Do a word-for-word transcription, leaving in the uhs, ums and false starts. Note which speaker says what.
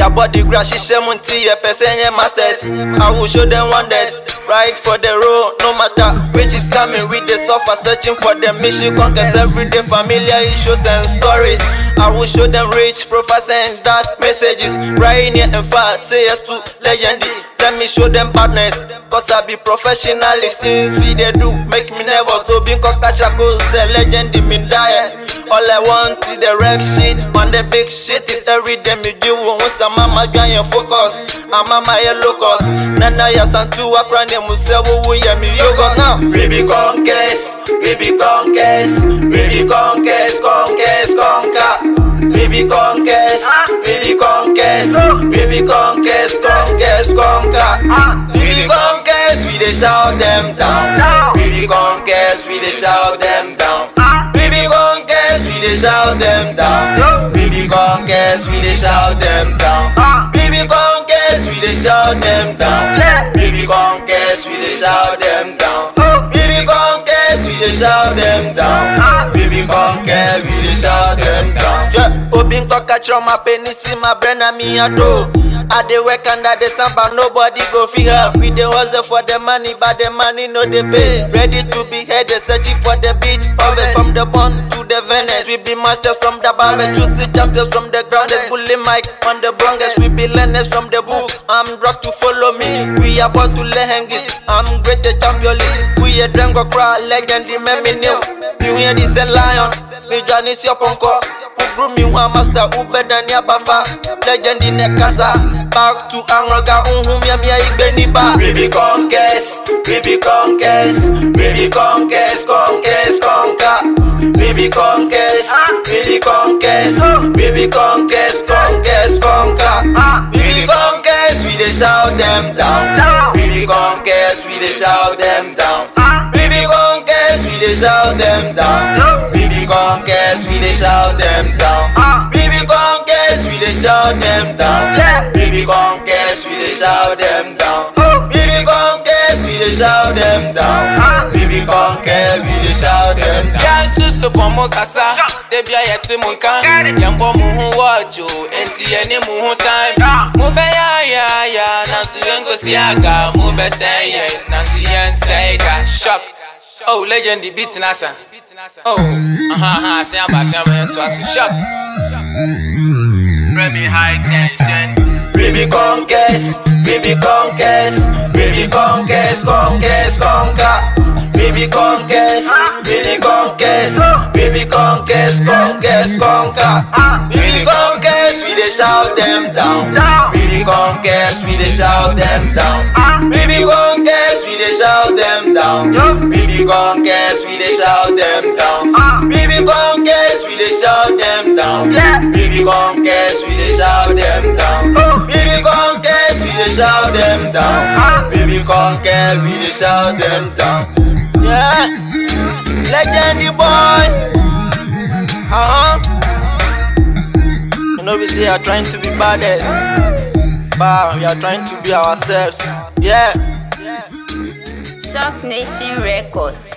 Speaker 1: Their body grass, she munti, a person masters. I will show them wonders. Right for the road, no matter which is coming with the suffer, searching for the mission conquers everyday familiar issues and stories. I will show them rich, professors that messages. Right near and far, say yes to legendary. Let me show them partners, cause I be professionalist. See they do, make me nervous. So being catch a goes, the legend in me die. All I want is the wreck shit, on the big shit is every day me do. Once a mama gang focus, a mama ya locus. Nana ya santu wa prane musewu ya mi yoga now. Baby conquest, baby conquest, baby conquest, conquest, conquer. Baby conquest, baby conquest, baby conquest, conquest, conquer. Baby conquest, we dey shout them down. Baby conquest, we dey shout them down. Baby conquest, we dey shout them down. Baby conquest, we dey shout them down. Baby conquest, we dey shout them down. Baby conquest, we dey shout them down. Baby conquest, we dey shout them down. Baby conquest, we dey shout them down. Obin catch on my penny, see my brain and me a do. I dey work under the sun, but nobody go feel help. We dey hustle for the money, but the money no dey pay. Ready to be headed, searching for the beach. Harvest from the bond to the Venice. We be masters from the Barbe, juicy champions from the ground. Bully mic on the Bronx. We be learners from the book. I'm dropped to follow me. We are born to lehengis. I'm great the champion list. We a drango crowd, legend remember new. You hear this a lion. Me Johnny si oponko. Grow me one master who better than your bafa. Legend in the casa. Back to Anroga, unhum ya miya ibeni ba. Baby conquest, baby conquest, baby conquest, conquest, conquer. Baby conquest, baby conquest, baby conquest, conquest, conquer. Baby conquest, we dey shout them down. Baby conquest, we dey shout them down. Baby conquest, we dey shout them down. Baby conquest, we dey shout them down. Baby conquest, we dey shout them down. Baby conquest, we dey shout them down. Baby conquest, we dey shout them down. Baby conquest, we dey shout them down.
Speaker 2: Yeah, susu pomo kasa, debi ayeti munkan. Yambo muhu wajo, enti eni muhu time. Mube ya ya ya, nansu yengo siaga. Mube seye, nansu yen sega. Shock. Oh, legend the beat nasa. Oh, aha aha, say aba say aba to asu shock. Baby high tension.
Speaker 1: Baby conquest, baby conquest, baby conquest, conquest, conquer. Baby conquest, baby conquest, baby conquest, conquest, conquer. Baby conquest, we dey shout them down. Baby conquest, we dey shout them down. Baby conquest, we dey shout them down. Baby conquest, we dey shout them down. Baby conquest, we dey shout them down. Baby conquest, we dey shout them down. Baby conquest, we dey shout them down. Baby conquest, we dey shout them down. Yeah, legendary boy. Uh huh. You know we say we are trying to be baddest, but we are trying to be ourselves. Yeah.
Speaker 3: Shock Nation Records.